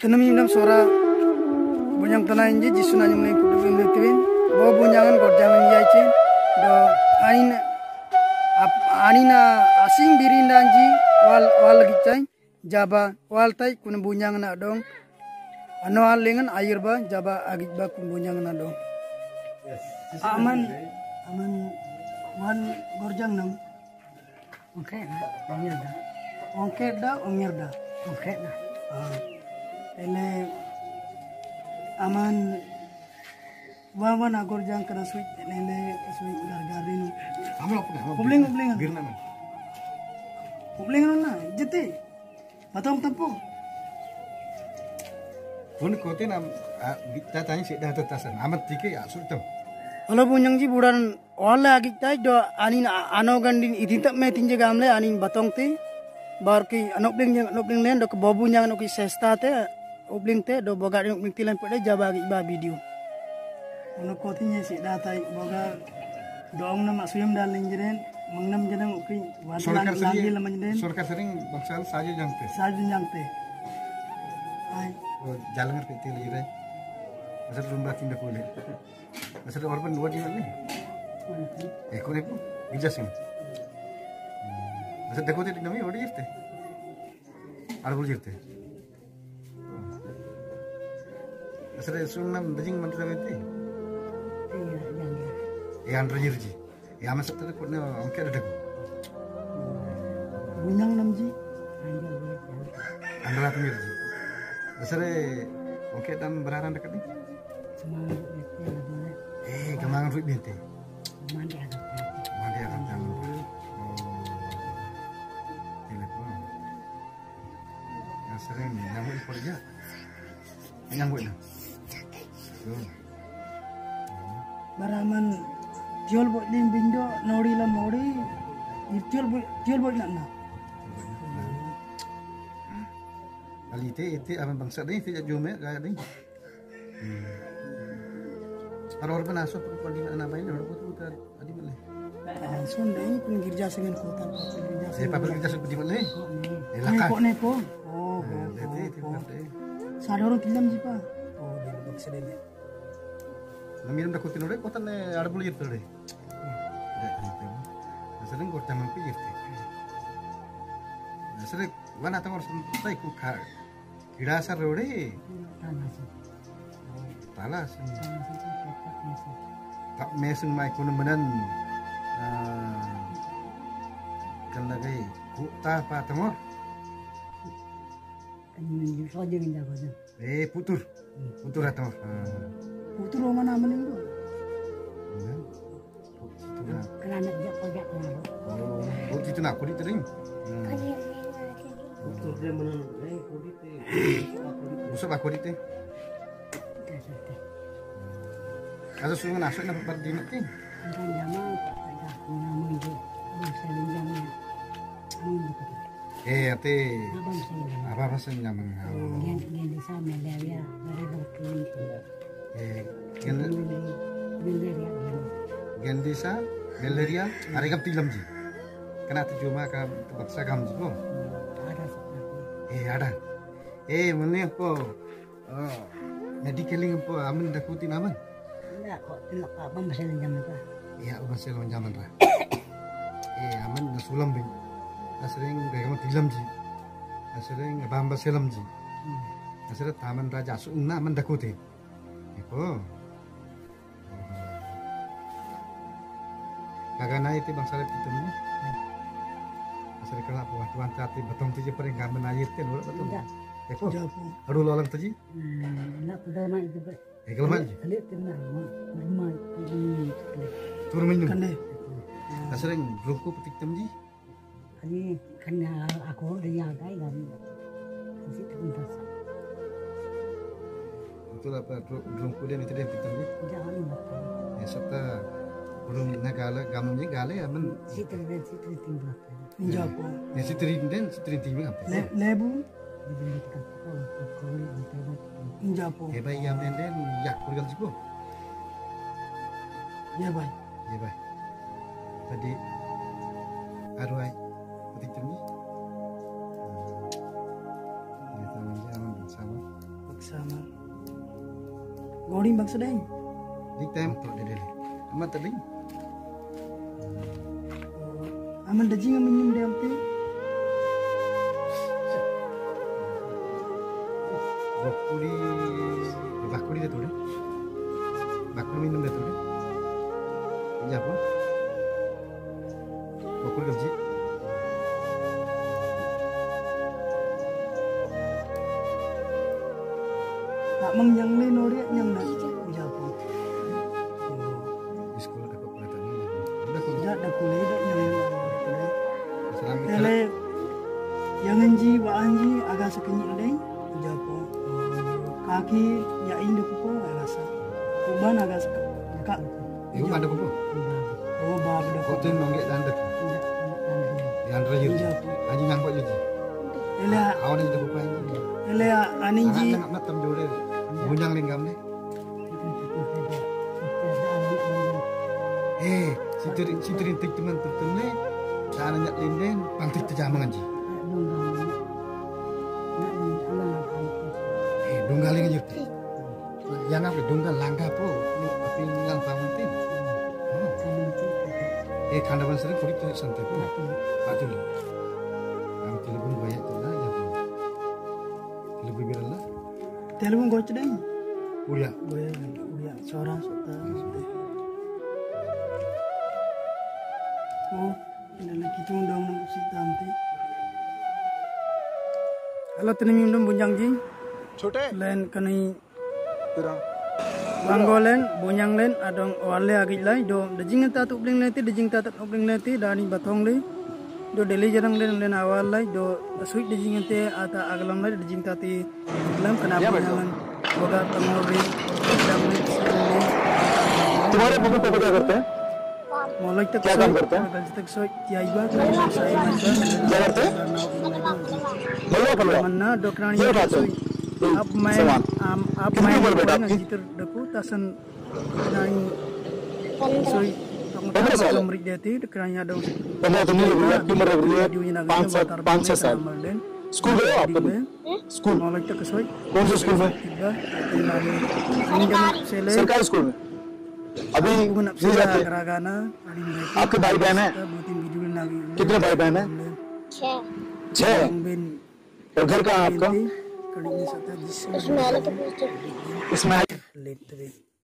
Tenemi nam suara bunyang tanah inji jisuna nyum nai kudu bin letuin bawa bunyangan gorjangan jaice do anina asing birinda anji wal gicai jaba wal tai kun bunyangan adong ano alengan air ba jaba agit ba kun bunyangan adong aman wan gorjang nam Oke, omirda. Omirda. Oke, nah. Ele aman wawan agor jang kena suit ele suit gargarin. Amal apa nih? Ubling. Birna man. Ubling na jete. Patong tempo. Kun kote nam kita tanya sih dah tetasan. Amat tike ya sultan. Kalau bunyang ji buran wala agit tai do anin anogandin idintak me tinje gamle anin batong te bar ki anopling len do ke bobu nyang no ki sesta te ubling te do boga ubling tilan pade jaba agit ba video ono kotinya si datai boga dong nama suyam dal linjeren mangnam jenang uki wadlan lagi laman den Surkar sering bangsal saja jangte. Ai Jalan ngerti tilire. Masa rumah tindak boleh. Masa orang dua dia ni. Kau ni pun ijazah. Masa dekor tu nama orang jirte. Ada boleh jirte. Masa sunam daging mantra itu. Andra jirji. Amat sebab tu pun angkat ada. bunyang namji Andra tu jirji. Masa angkat dan beraran dekat ni. Kemangan ruit binti. Mandi akan jalan. Telepon. Yang sering nyambut kerja. Nyambut na. baraman jual buat lim bindo nori la mori jual buat nak Kali itu apa bangsa ni tidak jume kaya ni. Orang penasuk perempuan di mana namanya orang putar adi boleh. Sonda ini pun girja sengen kota girja Siapa bekerja seperti mana? nepo nepo Jadi sadorong tilam jipa dia baksa dele Namiram dah kutin orang kota ni ada boleh itu deh. Sering kota mampu itu. Sering mana tahu orang sampai kukar. Kira asal rode. Talas. Tak meseng mai kuno menan. Kan lagi kuta apa tengor? Putur atau? putu roma nama ni do Oh, itu nak kulit tering. Putur dia mana? Kulit Busuk aku kulit teh. Kalau suruh nasuk nak pergi nanti. Ate apa bahasa nyaman? Gendisa, malaria, hari kap tilam ji. Kena tu cuma kap baksa kam ji ko. Ada. Mana apa? Medicaling apa? Aman dakutin aman. Iya, bahasa zaman ra. Aman nasulam bin. Asring begam tilam ji. Asring abamba selam ji. Asring taman raja sunna aman dakutin. Iko. Kagak naik itu bangsa itu ni. Asring kena buat tuan cati betong tu je pering kami naik itu lho betul. Iko. Aduh lolang tu je. Kalau mana je? Turun minum. Asring rungku petik tem je. Ini kan aku dia guys kan. Situ pintas. Betul apa rungku dia itu dia petik tem je. Jangan lupa. Serta belum negala gamnya gale aman. Situ timbang. Japo Situ tinggi apa? lebu Japo Hebat yang den yak kurang sih ya bay Ya baik. Tadi aruai petik tinggi. Kita menjalan bersama. sama. Gori bang sedang. Di tempo deh. Amat tadi. Aman dah jinga minum dia ampe. Bakuri deh tuh deh. Bakuri minum deh tuh deh. Ini apa? Bakuri kerja. Tak mengyang le nori nyang dah. Japa. Di sekolah dapat pelajaran ini. Udah kok. Ya dah kuliah dah nyang le. Seram Tele yang anji wa anji agak sekenyik le. Japa. Kaki ya induk ko agak sa. Kuban agak kak. Ibu ada kupu. Oh bab dah. Kau tuh nonggek dandek. Di antara juri. Aji nyangkut juri. Ele Awan aja kupu aja. ele aninji. Anak nak tam jore. Bunyang linggam deh. Sitrin tik teman tertune. Cara nyak linden pantik terjamang aja. Dunggaling aja. Yang apa dunggal langka po. Tapi ngang pamuntin. Kandapan sering kulit tuh santai po. Patu lo. Kami telepon banyak tuh lah ya. Lebih biar lah. Telepon gocek deh. Uya. Uya seorang sota. Oh, ini lagi tu undang nang si tante. Halo tani minum bunjang ji. छोटे Len kani तेरा banggolen bunyang len adong wale agi lai do dejing ta tu bling leti dejing ta tu bling leti dani batong le do deli jarang len awal lai do suit dejing te ata aglam lai dejing ta ti aglam kana bunyangan boga pangori dam le तुम्हारे mummy papa क्या करते हैं molai tak क्या काम करते हैं tak so kiai ba saya क्या करते हैं बल्ला बल्ला mana dokrani ये बात है आप मैं आप मैं jitur daku tasan nani soy Amrik Deti, kerana ada पहले तो नहीं लग रही है लग रही है 5 साल स्कूल है आपका स्कूल molai tak soy कौन से स्कूल में सरकारी स्कूल में अभी नहीं जाते आपके भाई बहन है कितने भाई बहन है 6 और घर कहाँ है आपका इसमें